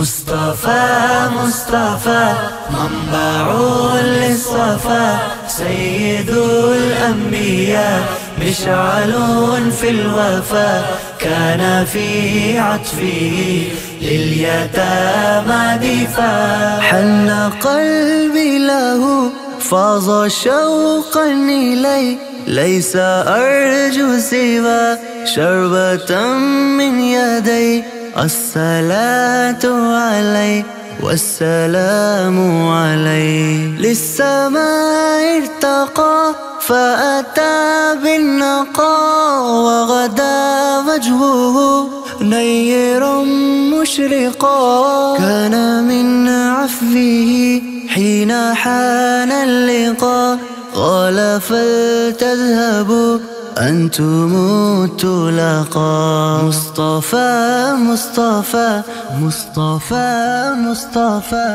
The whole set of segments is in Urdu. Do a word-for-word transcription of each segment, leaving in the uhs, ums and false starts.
مصطفى مصطفى منبع للصفا سيد الأنبياء مشعل في الوفا كان في عطفه لليتامى دفاع حن قلبي له فاض شوقا إليه ليس أرجو سوى شربة من يدي الصلاة عليه والسلام عليه للسماء ارتقى فأتى بالنقاء وغدا وجهه نيرا مشرقا كان من عفوه حين حان اللقاء قال فلتذهبوا أنتم الطلقاء مصطفى مصطفى مصطفى مصطفى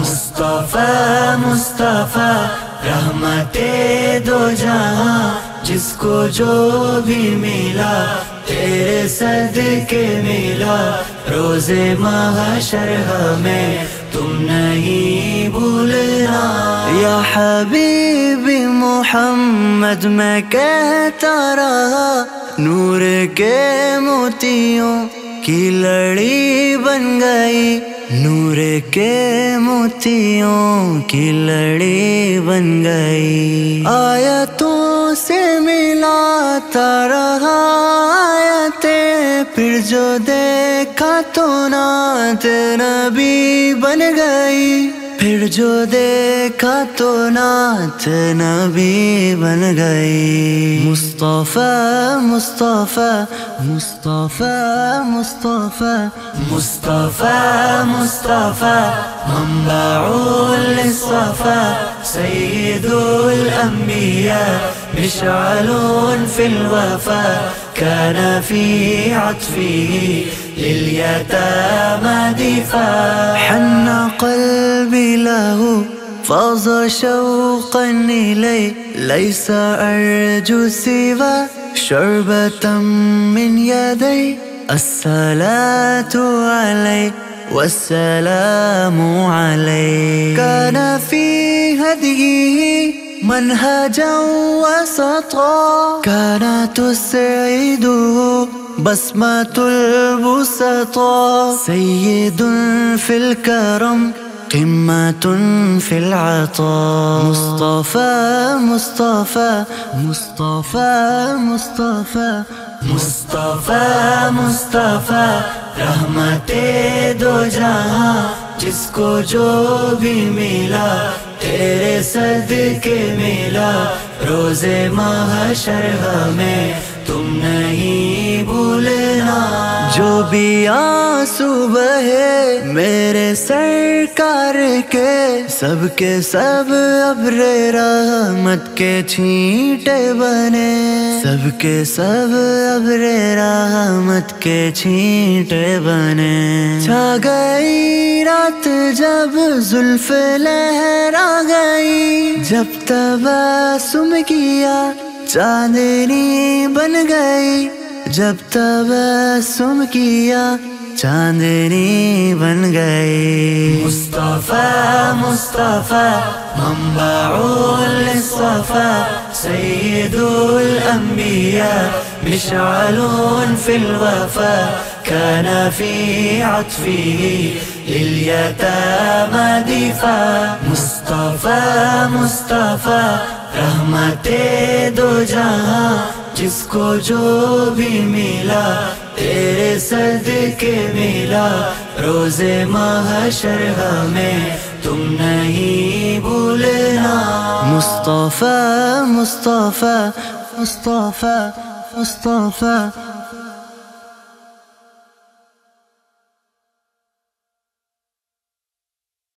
مصطفى مصطفى رحمت دو جہاں جس کو جو بھی ملا تیرے صدقے ملا روز محشر ہمیں تم نہیں بھولنا یا حبیبی محمد میں کہتا رہا نور کے موتیوں کی لڑی بن گئی نور کے موتیوں کی لڑی بن گئی آیتوں سے ملاتا رہا آیتیں پھر جو دیکھا تو نعت نبی بن گئی پھر جو دیکھا تو نعت نبی بن گئی مصطفیٰ مصطفیٰ مصطفیٰ مصطفیٰ مصطفیٰ مصطفیٰ منبع للصفا سید الانبیاء مشعل في الوفا كان في عطفه لليتامى دفاع حن قلبي له فاض شوقا إليه ليس أرجو سوى شربة من يدي الصلاة عليه والسلام عليه كان في هديه منهجا وسطا كان تسعده بسمة البسطاء سيد في الكرم قمة في العطاء مصطفى مصطفى مصطفى مصطفى مصطفى مصطفى رحمت دو جہاں جس کو جو بھی ملا تیرے صدقے ملا روز محشر ہمیں تم نہیں بھولنا جو بھی آنسو بہے میرے سرکار کے سب کے سب ابر رحمت کے چھینٹے بنے سب کے سب ابر رحمت کے چھینٹے بنے چھا گئی رات جب زلف لہرا گئی جب تبسم کیا چاندنی بن گئی جب تبسم کیا چاندنی بن گئی مصطفیٰ مصطفیٰ منبع للصفا سید الانبیاء مشعل في الوفا كان في عطفه لليتامى دفاع مصطفیٰ مصطفیٰ رحمت دو جہاں جس کو جو بھی ملا تیرے صدقے ملا روز محشر ہمیں تم نہیں بھولنا مصطفیٰ مصطفیٰ مصطفیٰ مصطفیٰ